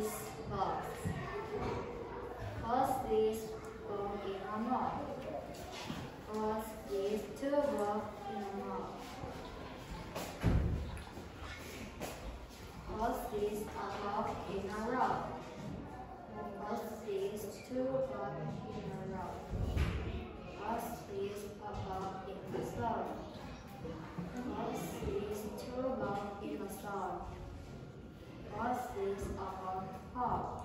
is bus? First is bug in a mouth. First is two bugs in a mouth. First is a bug in a row. First is two bugs in a row. First is a bug in a storm. First is two bugs in a storm. First is a bug hop.